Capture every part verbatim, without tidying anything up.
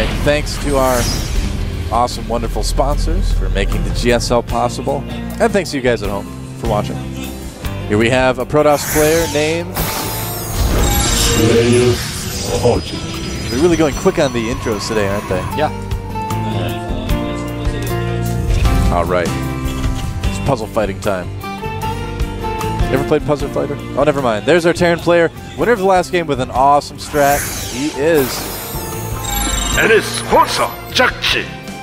right, thanks to our awesome, wonderful sponsors for making the G S L possible, and thanks to you guys at home for watching. Here we have a Protoss player named... They're really going quick on the intros today, aren't they? Yeah. All right. It's puzzle fighting time. You ever played Puzzle Fighter? Oh, never mind. There's our Terran player. Winner of the last game with an awesome strat. He is... And it's sponsor, Jakchi.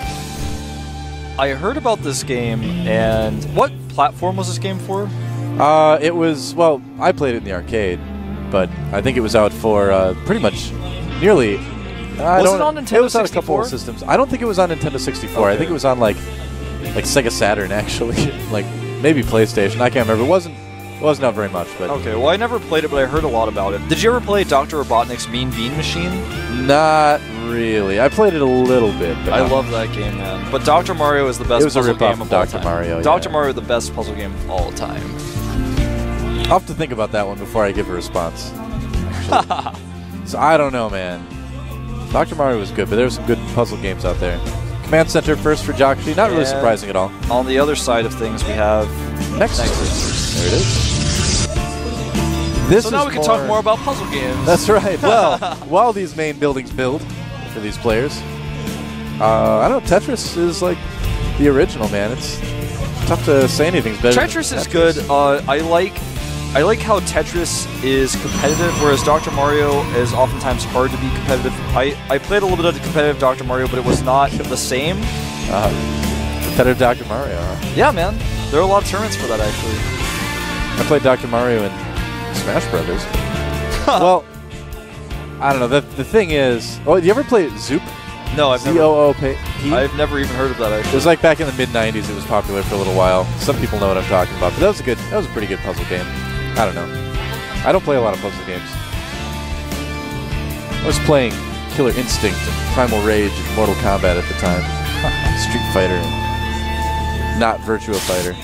I heard about this game, and what platform was this game for? Uh, it was... Well, I played it in the arcade, but I think it was out for uh, pretty much nearly... I was don't, it on Nintendo It was on a couple of sixty-four? systems. I don't think it was on Nintendo sixty-four. Okay. I think it was on, like, like Sega Saturn, actually. Like, maybe PlayStation. I can't remember. It wasn't... It wasn't out very much, but... Okay, well, I never played it, but I heard a lot about it. Did you ever play Doctor Robotnik's Mean Bean Machine? Not really. I played it a little bit. But I not- love that game, man. But Doctor Mario is the best It was a puzzle rip-off game of of all Doctor time. Mario, yeah. Doctor Mario, the best puzzle game of all time. I'll have to think about that one before I give a response. So I don't know, man. Doctor Mario was good, but there were some good puzzle games out there. Command Center first for Jakchi. Not really And surprising at all. On the other side of things, we have Nexus. Nexus. There it is. This So now is we can talk more about puzzle games. That's right. Well, while these main buildings build for these players, uh, I don't know. Tetris is like the original, man. It's tough to say anything's better. than Tetris is good. Uh, I like, I like how Tetris is competitive, whereas Doctor Mario is oftentimes hard to be competitive. I, I played a little bit of the competitive Doctor Mario, but it was not the same. Uh, competitive Doctor Mario. Huh? Yeah, man. There are a lot of tournaments for that, actually. I played Doctor Mario in Smash Brothers. Well, I don't know. The the thing is, oh, did you ever play Zoop? No, I've Z never. O O P. I've never even heard of that, It actually. was like back in the mid nineties. It was popular for a little while. Some people know what I'm talking about, but that was a good. That was a pretty good puzzle game. I don't know. I don't play a lot of puzzle games. I was playing Killer Instinct and Primal Rage and Mortal Kombat at the time. Street Fighter, and not Virtua Fighter.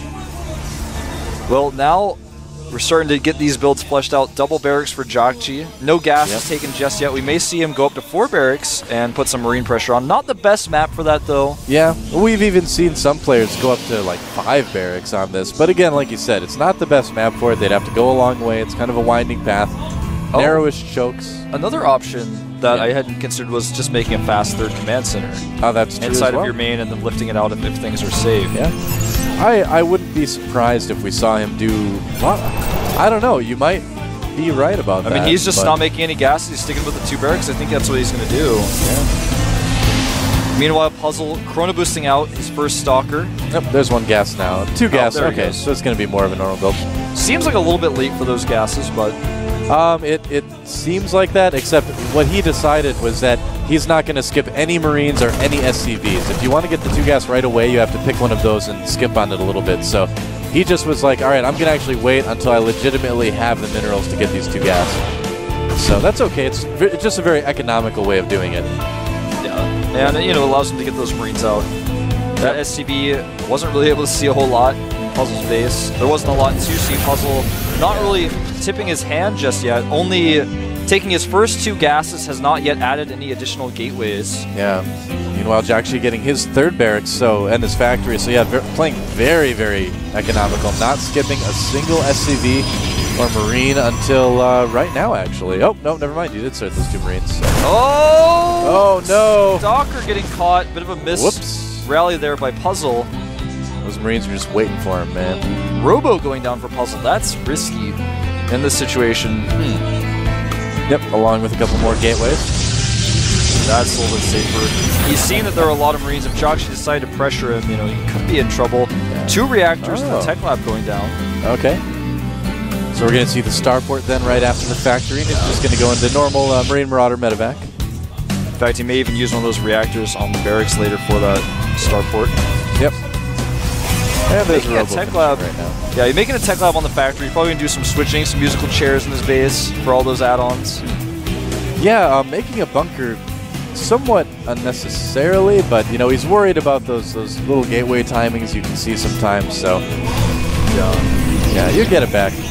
Well, now we're starting to get these builds fleshed out. Double barracks for Jakchi. No gas Yep. is taken just yet. We may see him go up to four barracks and put some marine pressure on. Not the best map for that, though. Yeah, we've even seen some players go up to like five barracks on this. But again, like you said, it's not the best map for it. They'd have to go a long way. It's kind of a winding path. Oh. Narrowish chokes. Another option that Yeah. I hadn't considered was just making a fast third command center Oh, that's true inside as well. of your main and then lifting it out if, if things are safe. Yeah. I, I wouldn't be surprised if we saw him do... Well, I don't know. You might be right about I that. mean, he's just but- not making any gas. He's sticking with the two barracks. I think that's what he's going to do. Yeah. Meanwhile, Puzzle chrono boosting out his first Stalker. Yep, there's one gas now. Two gas. there he okay, goes. so it's going to be more of a normal build. Seems like a little bit late for those gases, but Um, it, it seems like that, except what he decided was that he's not going to skip any Marines or any S C Vs. If you want to get the two gas right away, you have to pick one of those and skip on it a little bit. So he just was like, all right, I'm going to actually wait until I legitimately have the minerals to get these two gas. So that's okay. It's, v it's just a very economical way of doing it. yeah, and you know, allows him to get those Marines out. That S C V wasn't really able to see a whole lot in Puzzle's base. There wasn't a lot in two C. Puzzle not really tipping his hand just yet. Only taking his first two gases, has not yet added any additional gateways. Yeah. Meanwhile, Jakchi getting his third barracks so and his factory. So yeah, ver playing very, very economical. Not skipping a single S C V or Marine until uh, right now, actually. Oh, no, never mind. You did start those two Marines. So. Oh! Oh, no. Stalker getting caught. Bit of a miss. Whoops. Rally there by Puzzle. Those Marines are just waiting for him, man. Robo going down for Puzzle. That's risky in this situation. Hmm. Yep, along with a couple more gateways. That's a little bit safer. He's seen that there are a lot of Marines. If Jakchi decided to pressure him, you know, he could be in trouble. Yeah. Two reactors Oh. and the tech lab going down. Okay. So we're going to see the starport then right after the factory, and it's just going to go into normal uh, Marine Marauder medevac. In fact, he may even use one of those reactors on the barracks later for that starport. Yep. And there's Making a a robo tech finishing lab. right now. Yeah, he's making a tech lab on the factory. Probably going to do some switching, some musical chairs in his base for all those add-ons. Yeah, uh, making a bunker somewhat unnecessarily, but you know he's worried about those those little gateway timings you can see sometimes. So Yeah. yeah, you get it back.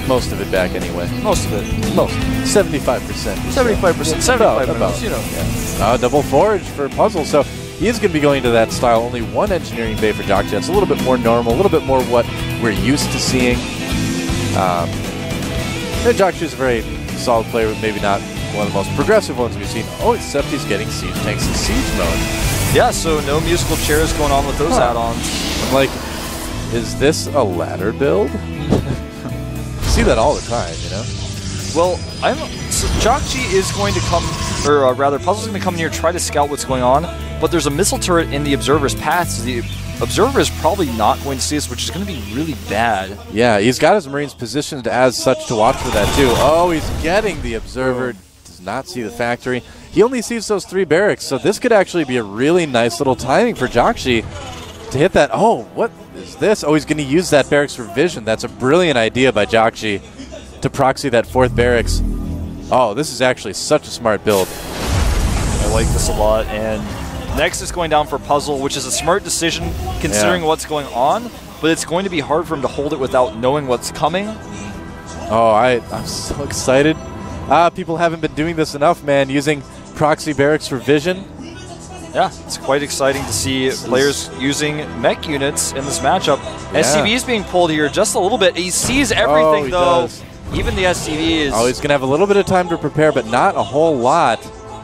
most of it back anyway. Most of it. Most. seventy-five percent. seventy-five percent. seventy-five About, percent. You know. Yeah. Uh, double forage for Puzzle. So he is going to be going to that style. Only one engineering bay for Jockji. That's a little bit more normal, a little bit more what we're used to seeing. Um, Jockji is a very solid player, but maybe not one of the most progressive ones we've seen. Oh, except he's getting siege tanks in siege mode. Yeah, so no musical chairs going on with those Huh. add-ons. I'm like, is this a ladder build? See that all the time, you know? Well, I'm so Jockji is going to come, or uh, rather, Puzzle's going to come in here, try to scout what's going on, but there's a missile turret in the Observer's path, so the Observer is probably not going to see us, which is going to be really bad. Yeah, he's got his Marines positioned as such to watch for that too. Oh, he's getting the Observer. Does not see the factory. He only sees those three barracks, so this could actually be a really nice little timing for Jockji to hit that. Oh, what is this? Oh, he's going to use that barracks for vision. That's a brilliant idea by Jockji to proxy that fourth barracks. Oh, this is actually such a smart build. I like this a lot, and next is going down for Puzzle, which is a smart decision considering Yeah. what's going on, but it's going to be hard for him to hold it without knowing what's coming. Oh, I, I'm so excited. Ah, people haven't been doing this enough, man, using proxy barracks for vision. Yeah, it's quite exciting to see players using mech units in this matchup. Yeah. S C V is being pulled here just a little bit. He sees everything, Oh, he though. does. Even the S C V is Oh, he's going to have a little bit of time to prepare, but not a whole lot.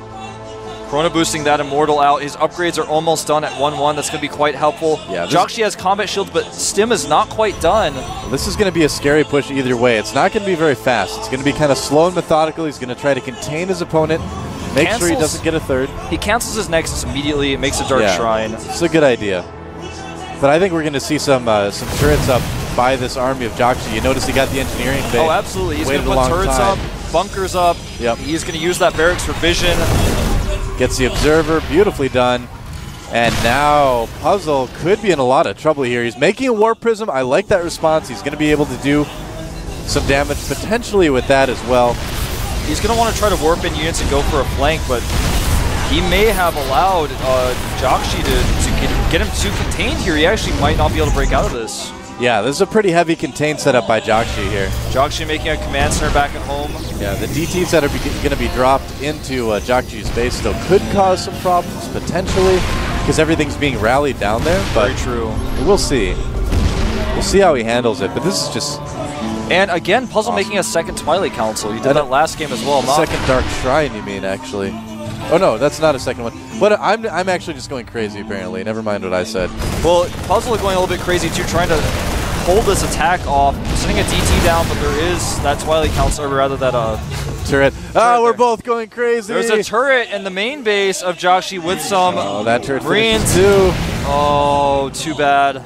Chrono boosting that Immortal out. His upgrades are almost done at one one. That's going to be quite helpful. Yeah, this- Jockji has combat shields, but Stim is not quite done. This is going to be a scary push either way. It's not going to be very fast. It's going to be kind of slow and methodical. He's going to try to contain his opponent, make sure he Cancels- doesn't get a third. He cancels his Nexus immediately. It makes a Dark Yeah. Shrine. It's a good idea. But I think we're going to see some uh, some turrets up by this army of Jockji. You notice he got the engineering bay. Oh, absolutely. He's going Waited to a put long turrets time. up, bunkers up. Yep. He's going to use that barracks for vision. Gets the Observer, beautifully done. And now Puzzle could be in a lot of trouble here. He's making a Warp Prism. I like that response. He's going to be able to do some damage potentially with that as well. He's going to want to try to warp in units and go for a flank, but he may have allowed uh, Jockji to, to get, get him too contained here. He actually might not be able to break out of this. Yeah, this is a pretty heavy contained setup by Jockji here. Jockji making a command center back at home. Yeah, the D Ts that are going to be dropped into uh, Jockji's base though could cause some problems potentially because everything's being rallied down there. But Very true. we'll see. We'll see how he handles it. But this is just And again, Puzzle Awesome. making a second Twilight Council. He did And that last game as well. the Not second Dark Shrine, you mean, actually. Oh, no, that's not a second one. But I'm, I'm actually just going crazy, apparently. Never mind what I said. Well, Puzzle is going a little bit crazy too, trying to hold this attack off, sending a D T down, but there is that Twilight Council, or rather that uh, Turret. Ah, we're there. both going crazy. there's a turret in the main base of Jockji with some Oh, that turret Marines. finishes too. Oh, too bad.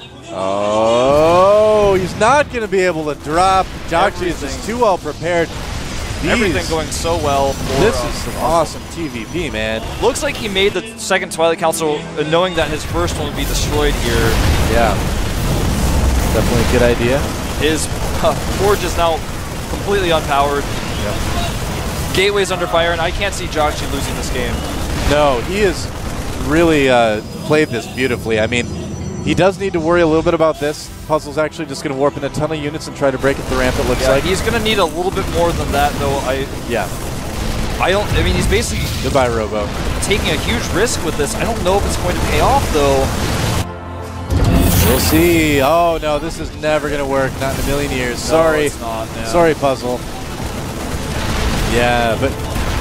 Oh, he's not going to be able to drop. Jockji is just Everything. too well prepared. These- Everything going so well. For, This uh, is some awesome T V P, man. Looks like he made the second Twilight Council uh, knowing that his first one would be destroyed here. Yeah. Definitely a good idea. His uh, forge is now completely unpowered. Gateway's under fire, and I can't see Jockji losing this game. No, he has really uh, played this beautifully. I mean, he does need to worry a little bit about this. Puzzle's actually just going to warp in a ton of units and try to break at the ramp, it looks Yeah, like. he's going to need a little bit more than that, though. I, Yeah. I don't. I mean, he's basically Goodbye, Robo. taking a huge risk with this. I don't know if it's going to pay off, though. We'll see. Oh, no, this is never going to work. Not in a million years. No, Sorry. it's not, man. Sorry, Puzzle. Yeah, but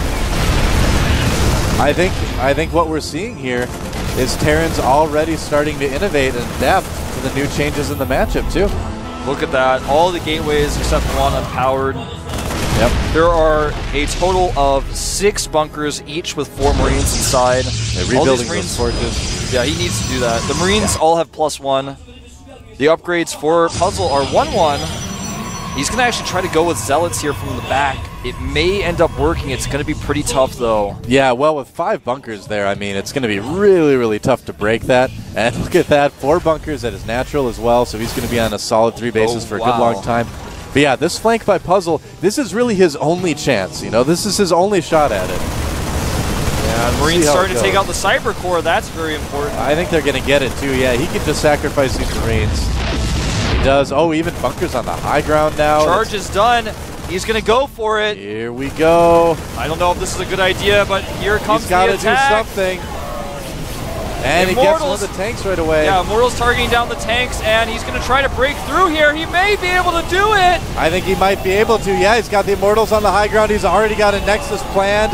I think I think what we're seeing here is Terran's already starting to innovate and adapt to the new changes in the matchup, too. Look at that. All the gateways except one unpowered. Yep. There are a total of six bunkers, each with four Marines inside. They're All these rebuilding Marines, those forges. yeah, he needs to do that. The Marines all have plus one. The upgrades for Puzzle are one one. He's going to actually try to go with Zealots here from the back. It may end up working. It's going to be pretty tough, though. Yeah, well, with five bunkers there, I mean, it's going to be really, really tough to break that. And look at that, four bunkers at his natural as well, so he's going to be on a solid three bases Oh, for a wow. good long time. But yeah, this flank by Puzzle, this is really his only chance, you know? This is his only shot at it. Yeah, Marines See how starting it to take goes. out the Cyber Core. That's very important. I think they're going to get it, too. Yeah, he can just sacrifice these Marines. He does. Oh, even Bunker's on the high ground now. Charge is done. He's going to go for it. Here we go. I don't know if this is a good idea, but here comes He's got the to do attack. something. And he gets one of the tanks right away. Yeah, Immortal's targeting down the tanks, and he's going to try to break through here. He may be able to do it. I think he might be able to. Yeah, he's got the Immortals on the high ground. He's already got a Nexus planned.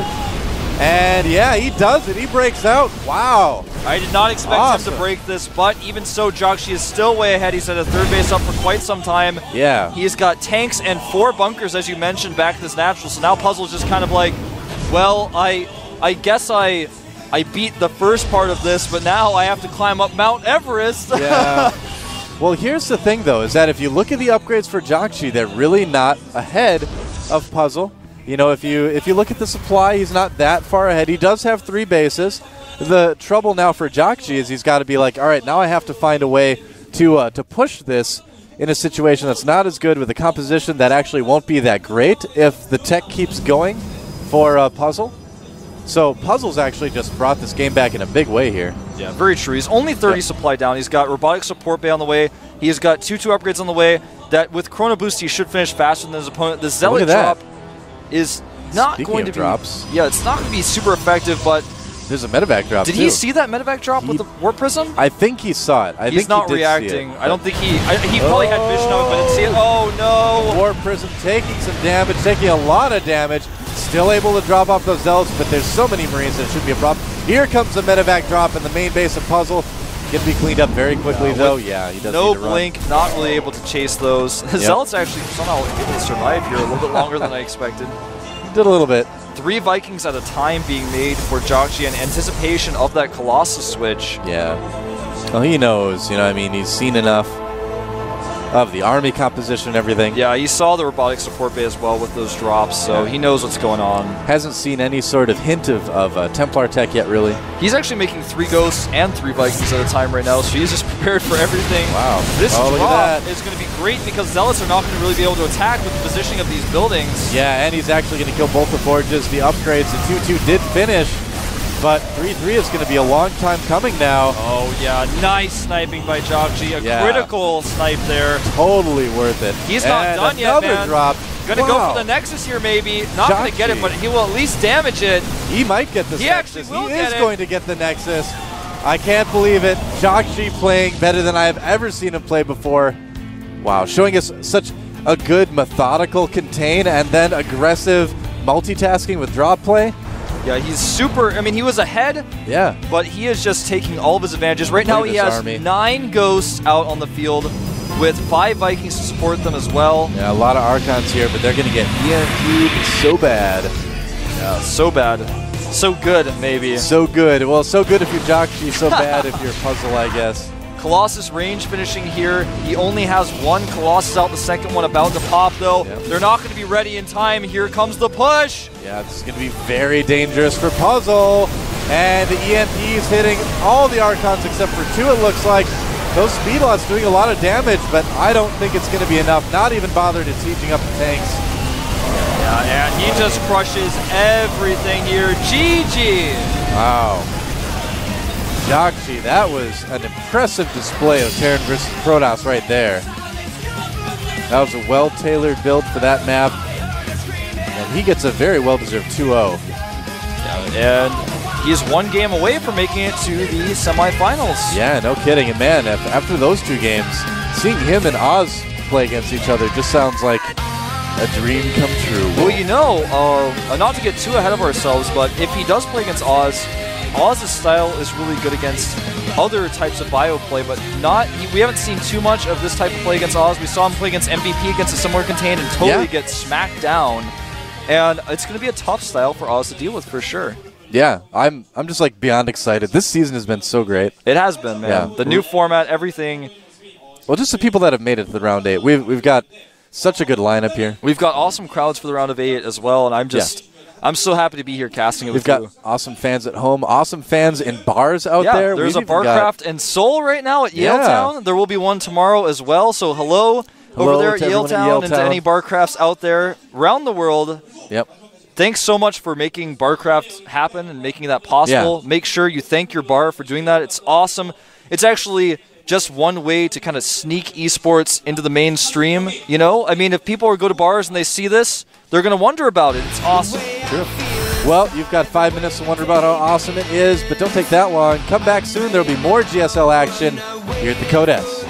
And yeah, he does it. He breaks out. Wow. I did not expect Awesome. him to break this, but even so, Joxi is still way ahead. He's at a third base up for quite some time. Yeah. He's got tanks and four bunkers, as you mentioned, back to this natural. So now Puzzle's just kind of like, well, I, I guess I... I beat the first part of this, but now I have to climb up Mount Everest. Yeah. Well, here's the thing, though, is that if you look at the upgrades for Joxi, they're really not ahead of Puzzle. You know, if you if you look at the supply, he's not that far ahead. He does have three bases. The trouble now for Joxi is he's got to be like, all right, now I have to find a way to uh, to push this in a situation that's not as good with a composition that actually won't be that great if the tech keeps going for uh, Puzzle. So Puzzle's actually just brought this game back in a big way here. Yeah, very true. He's only thirty Yeah. supply down. He's got Robotic Support Bay on the way. He's got two two upgrades on the way. That with Chrono Boost, he should finish faster than his opponent. The Zealot at that. drop is not Speaking going of to drops. be. Yeah, it's not going to be super effective. But There's a medevac drop, did too. he see that medevac drop with He- the Warp Prism? I think he saw it. I He's think not he did reacting. See it. I don't think he. I, he probably had vision of it, but didn't see it. Oh no! War Prism taking some damage, taking a lot of damage. Still able to drop off those Zealots, but there's so many Marines that it should be a problem. Here comes the medevac drop in the main base of Puzzle. Can be cleaned up very quickly, Yeah, though. with Yeah, he does No need to run. blink, not really able to chase those. The Yep. Zealots actually somehow able to survive here a little bit longer than I expected. He did a little bit. Three Vikings at a time being made for Joxi in anticipation of that Colossus switch. Yeah. Well, he knows. You know, I mean, he's seen enough of the army composition and everything. Yeah, he saw the Robotic Support Bay as well with those drops, so Yeah. he knows what's going on. Hasn't seen any sort of hint of, of uh, Templar tech yet, really. He's actually making three Ghosts and three Vikings at a time right now, so he's just prepared for everything. Wow. This Oh, look drop at that. is going to be great because Zealots are not going to really be able to attack with the positioning of these buildings. Yeah, and he's actually going to kill both the forges. The upgrades, the two two did finish, but three three is going to be a long time coming now. Oh yeah, nice sniping by Joxi. A Yeah. critical snipe there. Totally worth it. He's not And done yet, another man. drop. Gonna Wow. go for the Nexus here maybe. Not gonna get it, Joxi. but he will at least damage it. He might get the He Nexus. actually will he get is it. going to get the Nexus. I can't believe it. Joxi playing better than I have ever seen him play before. Wow, showing us such a good methodical contain and then aggressive multitasking with drop play. Yeah, he's super. I mean, he was ahead, Yeah. but he is just taking all of his advantages. Right Look now, at he this has army. nine Ghosts out on the field with five Vikings to support them as well. Yeah, a lot of Archons here, but they're going to get E M P'd so bad. Yeah, so bad. So good, maybe. So good. Well, so good if you're Joxi, so bad if you're Puzzle, I guess. Colossus range finishing here. He only has one Colossus out, the second one about to pop, though. Yep. They're not going to be ready in time. Here comes the push. Yeah, this is going to be very dangerous for Puzzle. And the E M Ps hitting all the Archons except for two, it looks like. Those speed lots doing a lot of damage, but I don't think it's going to be enough. Not even bother to sieging up the tanks. Yeah, and he just crushes everything here. G G. Wow. Joxi, that was an impressive display of Terran versus Protoss right there. That was a well-tailored build for that map. And he gets a very well-deserved two oh. Yeah, and he's one game away from making it to the semifinals. Yeah, no kidding. And man, af- after those two games, seeing him and Oz play against each other just sounds like a dream come true. Well, you know, uh, not to get too ahead of ourselves, but if he does play against Oz, Oz's style is really good against other types of bio play, but not. He, we haven't seen too much of this type of play against Oz. We saw him play against M V P against a similar contain and totally Yeah. get smacked down. And it's going to be a tough style for Oz to deal with for sure. Yeah, I'm I'm just like beyond excited. This season has been so great. It has been, man. Yeah. The new format, everything. Well, just the people that have made it to the round eight. We've we've got such a good lineup here. We've got awesome crowds for the round of eight as well, and I'm just, I'm so happy to be here casting it We've with got you. awesome fans at home, awesome fans in bars out Yeah, there. there's We've a even got- Barcraft and Seoul right now at Yeah. Yaletown. There will be one tomorrow as well. So hello, Hello over there at to everyone at Yaletown and to Yaletown. any Barcrafts out there around the world. Yep. Thanks so much for making Barcraft happen and making that possible. Yeah. Make sure you thank your bar for doing that. It's awesome. It's actually just one way to kind of sneak esports into the mainstream. You know, I mean, if people go to bars and they see this, they're going to wonder about it. It's awesome. True. Well, you've got five minutes to wonder about how awesome it is, but don't take that long. Come back soon. There'll be more G S L action here at the Code S.